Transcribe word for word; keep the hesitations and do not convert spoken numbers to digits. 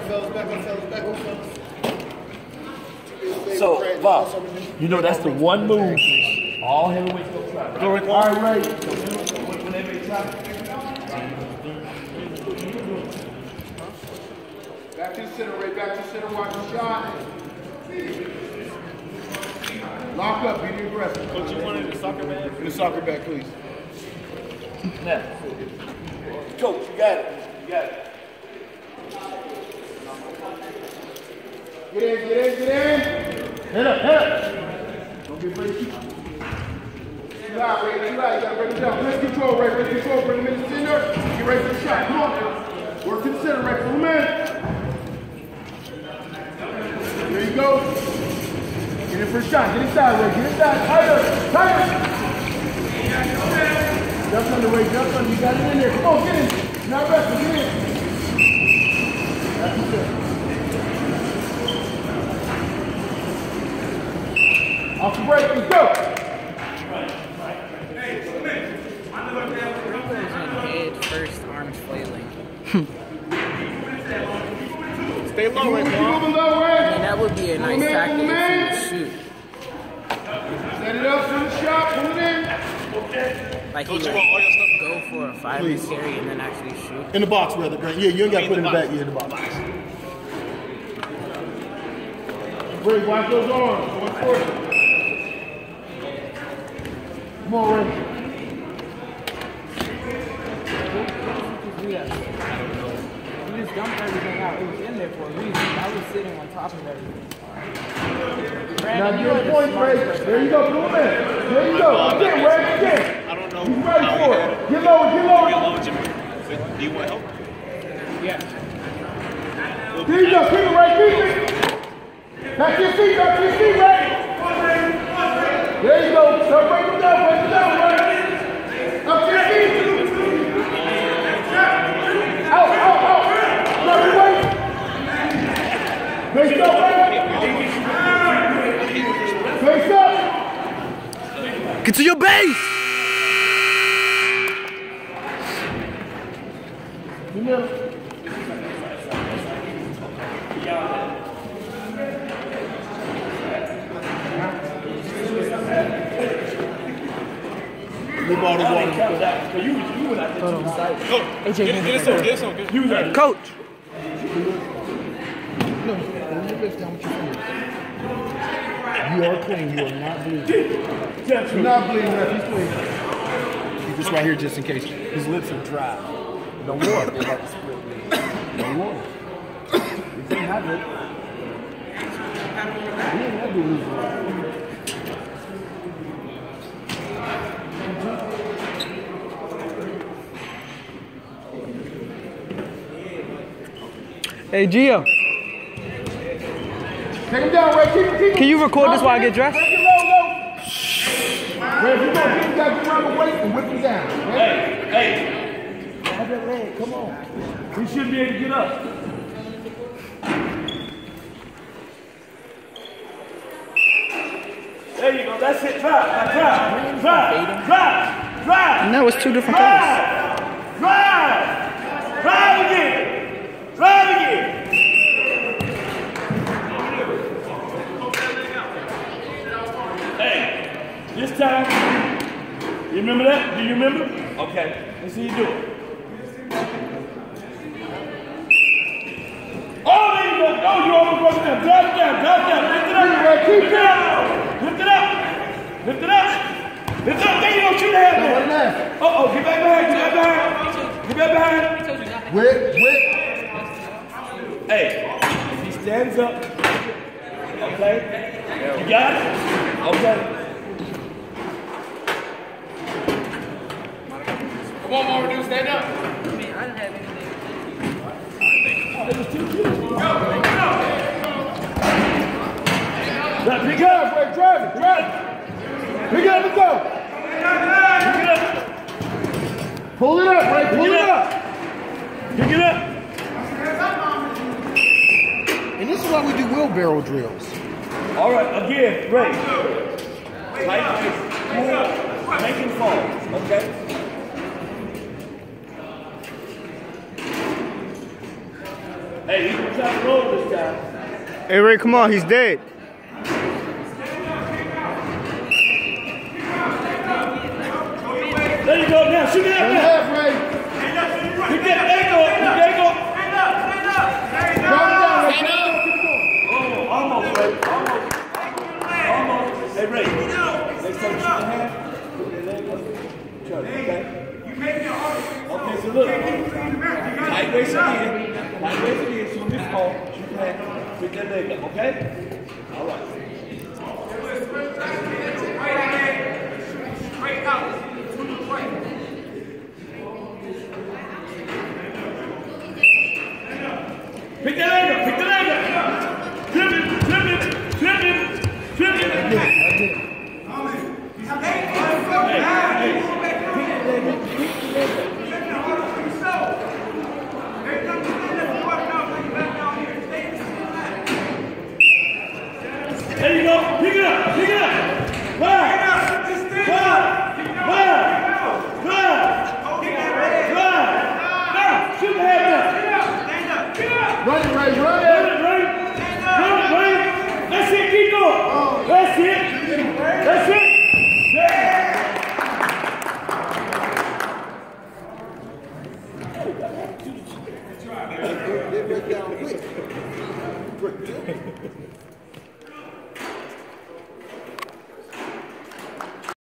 fellas, back up, fellas, back up, fellas. So, Bob, you know that's the one move all heavyweights go try. All right, right. Whenever they try. Back to the center, Ray. Back to the center. Watch the shot. Lock up. Be the aggressive. Coach, you wanted the soccer bag? In the soccer bag, please. Now, Coach, you got it. You got it. Get in, get in, get in. Head up, head up. Don't get ready. Too loud, Ray. Too loud. You gotta bring it down. Let's control, Ray. Let's control. Bring him in the center. Get ready for the shot. Come on. Work to the center, Ray. Pull him in. There you go. Get in for a shot. Get inside, Ray. Get inside. Tighter. Tighter. Jump under, Ray. Jump under. You got it in there. Come on, get in. Not wrestling. Get in. That's it. Off the break. Let's go. Head first, arms flailing. Stay low, Ray. Keep moving low, Ray. And that would be a nice tactic if he would shoot. Set it up for the shot. Pull it in. Like he would go for a five-man carry and then actually shoot. In the box, rather. Yeah, you ain't got to put it in the back. Yeah, in the box. Ray, watch those arms. Going forward. Come on, Ray. He just dumped everything out. It was in there for a reason. I was sitting on top of everything. Now get a point, Ray. There you go. Come on, man. There you go. Again, Ray. Again. I don't know. He's ready for it. Get lower. Get lower. Get low, Jimmy. Do you want help? Yeah. Here you go. Keep it, Ray. Keep it. Back to your feet. Back to your feet, Ray. There you go. Start breaking it down. Break it down, Ray. Up to your feet. Out, out, out. Let me wait. Face up, Ray. Face up. Get to your base. You know. Leave all this water. So you, you were not there to the side. Go. Get, get this on, get this on. Get You was Coach. No, hold your lips down with your fingers. You are clean. You are not bleeding. You're not bleeding, ref. He's clean. Keep this right here just in case. His lips are dry. No water. They're about to split. No water. He didn't have it. He didn't have to lose it. Hey, Gio. Take him down, Ray. Keep him, keep him. Can you record this while I get dressed? Break it low, low. Ray, if you don't get him, you got to get around the waist and whip him down. Hey, hey. Have that leg. Come on. He should be able to get up. There you go. That's it. Drive. Now drive. Drive. Drive. Drive. No, it's two different colors. Drive. Drive again. Drive again. Hey, this time, you remember that? Do you remember? Okay. Let's see you do it. Oh, there you go. Oh, you almost broke it down. Drop it down. Drop it down. Lift it up. Lift it up. Lift it up. Lift it up. Lift it up. There you go. Shoot the head there. Uh oh, get back behind. Get back behind. Get back behind. Whip, whip. Hey, if he stands up, okay? You got it? Okay. Come on, Marvin, dude, stand up. I mean, I didn't have anything. Now, pick it up, Ray. Drive it, drive it. Pick it up and go. Pick it up. Pull it up, Ray. Pull Pick it it up. up. Pick it up. And this is why we do wheelbarrow drills. All right, again, Ray. Tight waist. Making falls, okay? Hey, he's gonna try to roll this time. Hey, Ray, come on. He's dead. There you go. Now shoot it out there. Ray. You get there you go. There you go. Oh, almost, Ray. Almost. Almost. Hey, Ray. Next time you shoot the hand, put that leg up. Try to, okay? Okay, so look. Tight waist again. Tight waist again. So this call, shoot the hand. Put that leg up, okay? All right. Straight out. To the right. Pick that leg up. Pick the leg up. Flip it. Flip it. Flip it. Flip it. Hey, hey. Pick the leg up. Pick the leg up. There you go. Pick it up. Pick it up. Five. Five. Five. Five. Five. Now, shoot the head up. Run it, Ray. Run Run it. it, Ray. Run it, Ray. That's it. Keep going. That's it. That's it. Yeah.